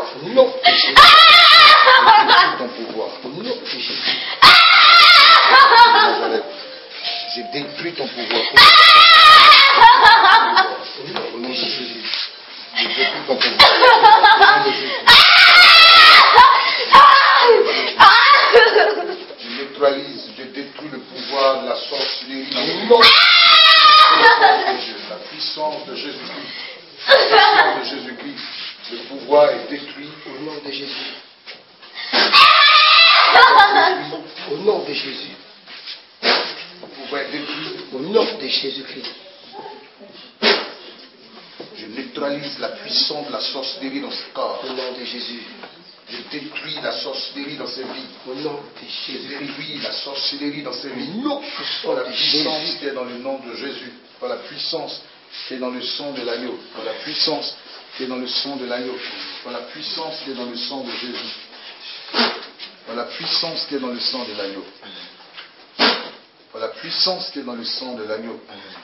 Au nom de Jésus. Ton pouvoir. Au nom de Jésus. Je détruis ton pouvoir. Au nom de Jésus. Je détruis ton pouvoir. Au nom de Jésus. Je neutralise, je détruis le pouvoir de la sorcellerie. Au nom de Jésus. La puissance de Jésus-Christ. La puissance de Jésus-Christ. Le pouvoir est détruit au nom de Jésus. Au nom de Jésus. Le pouvoir est détruit au nom de Jésus-Christ. Je neutralise la puissance de la sorcellerie dans ce corps. Au nom de Jésus. Je détruis la sorcellerie dans ses vies. Au nom de Jésus. Je détruis la sorcellerie dans ses vies. Non. Par la puissance qui est dans le nom de Jésus. Par la puissance qui est dans le sang de l'agneau. Par la puissance qui est dans le sang de l'agneau. Par la puissance qui est dans le sang de Jésus. Par la puissance qui est dans le sang de l'agneau. Par la puissance qui est dans le sang de l'agneau.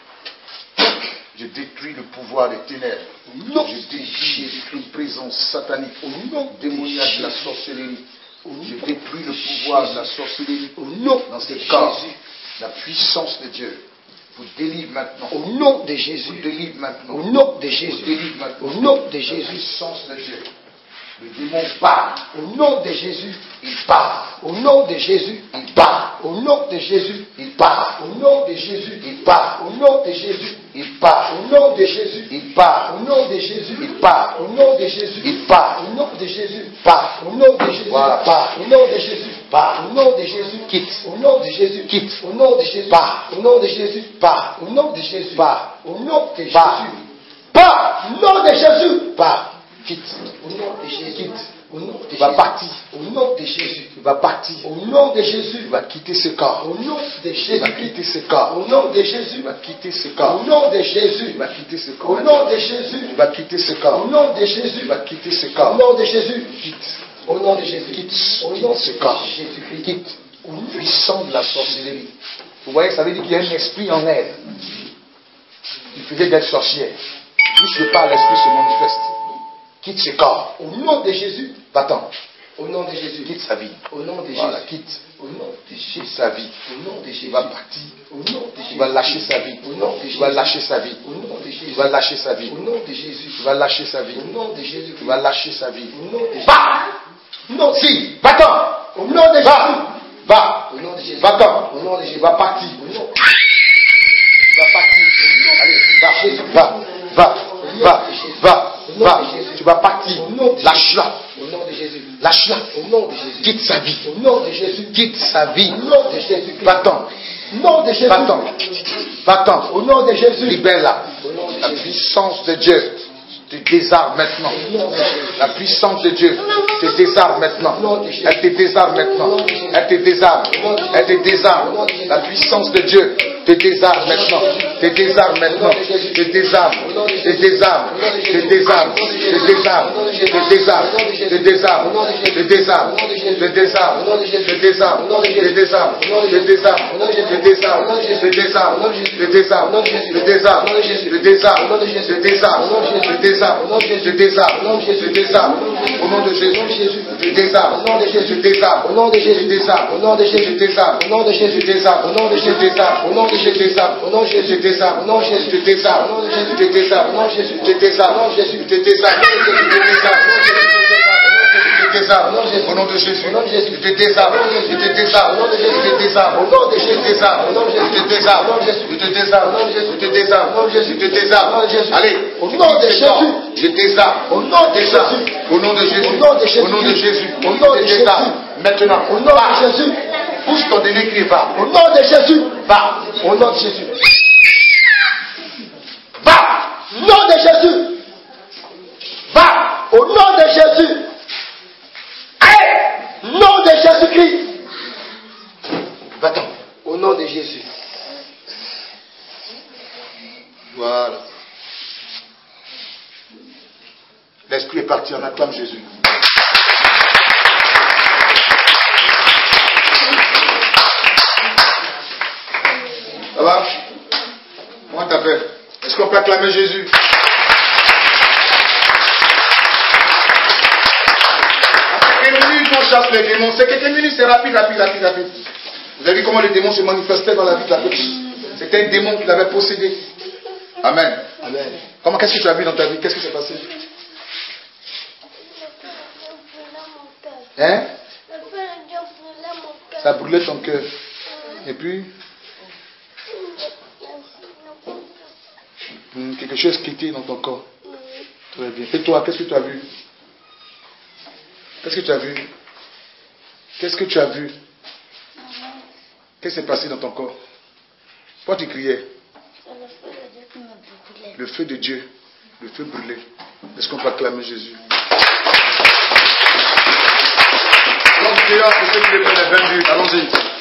Je détruis le pouvoir des ténèbres. Non. Je détruis toute présence satanique. Au nom démoniaque de la sorcellerie. Je détruis le pouvoir de la sorcellerie. Au nom dans ce corps. La puissance de Dieu vous délivre maintenant. Au nom de Jésus. Vous délivre maintenant. Au nom de Jésus. Vous délivre maintenant. Au nom de Jésus. La puissance de Dieu. Le démon part. Au nom de Jésus. Il part. Au nom de Jésus. Il part. Au nom de Jésus. Il part. Au nom de Jésus. Il part. Au nom de Jésus. Il part. Au nom de Jésus. Il part. Au nom de Jésus. Il part. Au nom de Jésus. Il part. Au nom de Jésus. Part. Au nom de Jésus. Part. Au nom de Jésus. Part. Au nom de Jésus. Quitte. Au nom de Jésus. Quitte. Au nom de Jésus. Part. Au nom de Jésus. Part. Au nom de Jésus. Part. Au nom de Jésus. Part. Au nom de Jésus. Part. Quitte. Au nom de Jésus. Quitte. Au nom de Jésus. Va partir. Au nom de Jésus. Va partir. Au nom de Jésus. Va quitter ce corps. Au nom de Jésus. Va quitter ce corps. Au nom de Jésus. Va quitter ce corps. Au nom de Jésus. Va quitter ce corps. Au nom de Jésus. Va quitter ce corps. Au nom de Jésus. Va quitter ce corps. Au nom de Jésus. Quitte. Au nom de Jésus. Quitte. Au nom de ce corps. Jésus-Christ. Quitte. Puissant de la sorcellerie. Vous voyez, ça veut dire qu'il y a un esprit en elle. Il faisait d'être sorcière. Plus le pas, l'esprit se manifeste. Quitte ce corps. Au nom de Jésus. Va-t'en. Au nom de Jésus. Quitte sa vie. Au nom de Jésus. Voilà, quitte. Au nom de Jésus. Quitte sa vie. Au nom de Jésus. Il va partir. Au nom de Jésus. Il va lâcher sa vie. Au nom de Jésus. Il va lâcher sa vie. Au nom de Jésus. Il va lâcher sa vie. Au nom de Jésus. Il va lâcher sa vie. Au nom de Jésus. Il va lâcher sa vie. Au nom de Jésus. Va. Non, si. Va-t'en. Au nom de Jésus. Va. Au nom de Jésus. Va-t'en. Au nom de Jésus. Va partir. Au nom. Va partir. Allez, va. Va. Va. Va. Va. Tu vas partir. Lâche-la. Au nom de Jésus. Lâche-la. Au nom de Jésus. Quitte sa vie. Au nom de Jésus. Quitte sa vie. Au nom de Jésus. Va-t'en. Au nom de Jésus. Va-t'en. Va-t'en. Au nom de Jésus. Libère-la. La puissance de Dieu te désarme maintenant. La puissance de Dieu te désarme maintenant. Elle te désarme maintenant. Elle te désarme. Elle te désarme. La puissance de Dieu te désarme maintenant. Te désarme maintenant. Te désarme. Te désarme. Te désarme. Te désarme. Te désarme. Te désarme. Te désarme. Te désarme. Te désarme. Te désarme. Te désarme. Te désarme. Te désarme. Te désarme. Te désarme. Te désarme. Te désarme. Te désarme. Je désarme, je désarme, au nom de Jésus, je désarme, au nom de Jésus, je désarme, au nom de Jésus, je désarme, au nom de Jésus, je désarme, au nom de Jésus, je désarme, au nom de Jésus, je désarme, au nom de Jésus, je désarme, au nom de Jésus, je désarme, au nom de Jésus, je désarme, au nom de Jésus, je désarme, au nom de Jésus, je désarme, au nom de Jésus, je désarme, au nom de Jésus, je te désarme, je te désarme, je te désarme, au nom de Jésus, je te désarme, je te désarme, je te désarme, je te désarme, je te désarme, allez, au nom de Jésus, je désarme, au nom de Jésus, au nom de Jésus, au nom de Jésus, au nom de Jésus, au nom de Jésus, maintenant, au nom de Jésus, pousse ton ennemi qui va, au nom de Jésus, va, au nom de Jésus, va, au nom de Jésus, va, au nom de Jésus. Nom de Jésus-Christ. Va-t'en. Au nom de Jésus. Voilà. L'esprit est parti, on acclame Jésus. Ça va? Comment t'appelles? Est-ce qu'on peut acclamer Jésus? quelques minutes qu'on chasse les démons. C'est quelques minutes, c'est rapide. Vous avez vu comment les démons se manifestaient dans la vie de la personne? C'était un démon qui l'avait possédé. Amen. Comment, qu'est-ce que tu as vu dans ta vie? Qu'est-ce qui s'est passé? Hein? Ça brûlait ton cœur. Et puis, quelque chose qui était dans ton corps. Très bien. Et toi, qu'est-ce que tu as vu? Qu'est-ce que tu as vu? Qu'est-ce que tu as vu? Qu'est-ce qui s'est passé dans ton corps? Pourquoi tu criais? Le feu de Dieu. Le feu brûlé. Est-ce qu'on peut acclamer Jésus? Donc, c'est là pour ceux qui les prennent 20 minutes. Allons-y.